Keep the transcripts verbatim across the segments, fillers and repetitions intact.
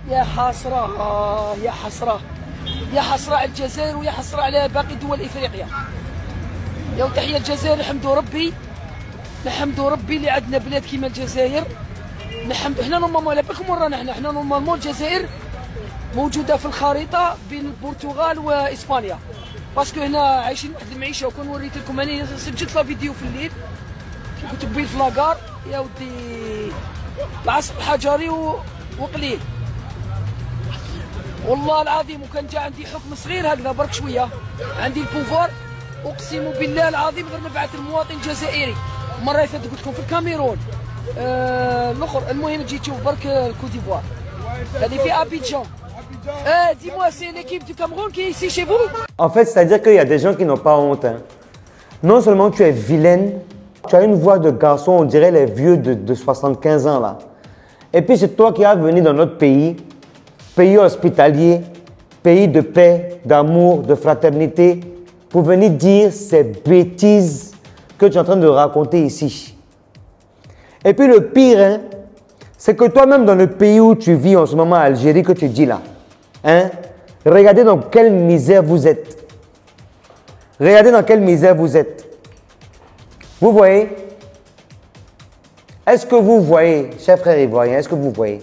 يا حسرة آه يا حسرة يا حسرة على الجزائر ويا حسرة على باقي دول افريقيا. يا تحية الجزائر، نحمدوا ربي نحمدوا ربي اللي عندنا بلاد كيما الجزائر. نحمد حنا نورمالمون على بالكم ورانا حنا حنا نورمالمون الجزائر موجودة في الخريطة بين البرتغال واسبانيا، باسكو هنا عايشين واحد المعيشة. وكون وريت لكم انا سجلت لا فيديو في الليل كي كنت بين في لاكار يا ودي العصر الحجري وقليل والله العظيم. وكان جا عندي حكم صغير هكذا برك شويه، عندي البوفوار اقسم بالله العظيم غير نبعث المواطن الجزائري. مره اللي فاتت قلت لكم في الكاميرون آه الاخر. المهم تجي تشوف برك الكوت ديفوار هذه في ابيجان. Euh, dis-moi, c'est l'équipe du Cameroun qui est ici chez vous? En fait, c'est-à-dire qu'il y a des gens qui n'ont pas honte. Hein. Non seulement tu es vilaine, tu as une voix de garçon, on dirait les vieux de, de soixante-quinze ans là. Et puis c'est toi qui as venu dans notre pays, pays hospitalier, pays de paix, d'amour, de fraternité, pour venir dire ces bêtises que tu es en train de raconter ici. Et puis le pire, hein, c'est que toi-même dans le pays où tu vis en ce moment, Algérie, que tu dis là, hein, regardez dans quelle misère vous êtes. Regardez dans quelle misère vous êtes. Vous voyez? Est-ce que vous voyez, chers frères ivoiriens, est-ce que vous voyez?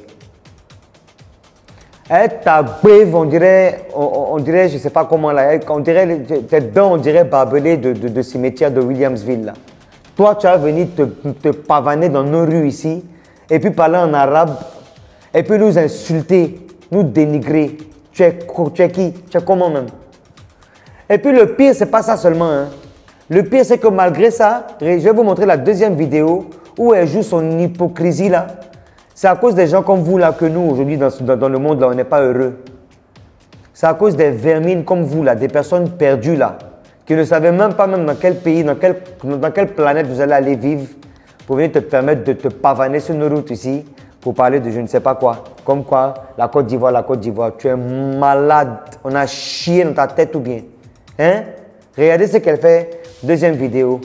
Eh, ta beuve, on dirait, on, on dirait, je ne sais pas comment là, on dirait, tes dents, on dirait barbelées de, de, de cimetière de Williamsville là. Toi, tu as venu te, te pavaner dans nos rues ici, et puis parler en arabe, et puis nous insulter, nous dénigrer. Tu es, tu es qui? Tu es comment même? Et puis le pire, c'est pas ça seulement. Hein. Le pire, c'est que malgré ça, je vais vous montrer la deuxième vidéo où elle joue son hypocrisie là. C'est à cause des gens comme vous là que nous, aujourd'hui, dans, dans, dans le monde là, on n'est pas heureux. C'est à cause des vermines comme vous là, des personnes perdues là, qui ne savaient même pas même dans quel pays, dans, quel, dans quelle planète vous allez aller vivre pour venir te permettre de te pavaner sur nos routes ici pour parler de je ne sais pas quoi. Comme quoi, la Côte d'Ivoire, la Côte d'Ivoire, tu es malade. On a chié dans ta tête ou bien. Hein? Regardez ce qu'elle fait. Deuxième vidéo.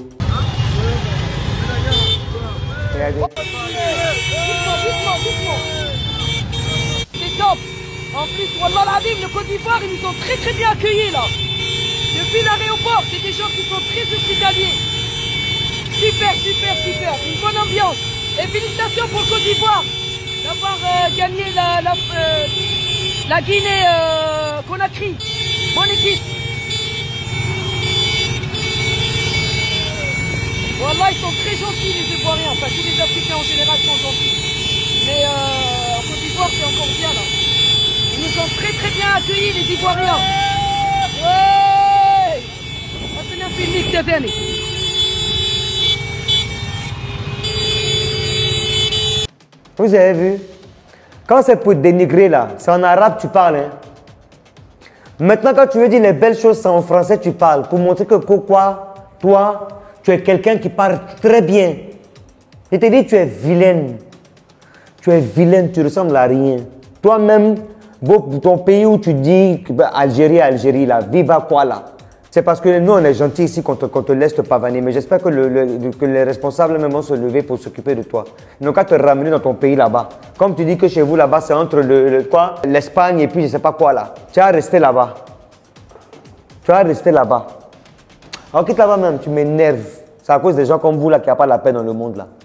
Regardez. C'est top. En plus, Wallah l'Azim, le Côte d'Ivoire, ils nous ont très très bien accueillis là. Depuis l'aéroport, c'est des gens qui sont très hospitaliers. Super, super, super. Une bonne ambiance. Et félicitations pour le Côte d'Ivoire d'avoir euh, gagné la, la, euh, la Guinée euh, Conakry. Bonne équipe. Wallah, ils sont très gentils les Ivoiriens. Enfin, tous les Africains en général sont gentils. Mais euh, en Côte d'Ivoire, c'est encore bien là. Ils nous ont très très bien accueillis les Ivoiriens. Ouais. Maintenant, filmique t'es venu. Vous avez vu? Quand c'est pour dénigrer là, c'est en arabe tu parles. Hein? Maintenant, quand tu veux dire les belles choses, c'est en français tu parles. Pour montrer que quoi, toi, tu es quelqu'un qui parle très bien. Je te dis, tu es vilaine. Tu es vilaine, tu ressembles à rien. Toi-même, ton pays où tu dis Algérie, Algérie, là, viva quoi là? C'est parce que nous, on est gentils ici qu'on te, qu'on te laisse te pavaner. Mais j'espère que, le, le, que les responsables même vont se lever pour s'occuper de toi. Ils n'ont qu'à te ramener dans ton pays là-bas. Comme tu dis que chez vous là-bas, c'est entre le, le quoi, l'Espagne et puis je ne sais pas quoi là. Tu vas rester là-bas. Tu vas rester là-bas. Alors quitte là-bas même, tu m'énerves. C'est à cause des gens comme vous là qui n'ont pas la paix dans le monde là.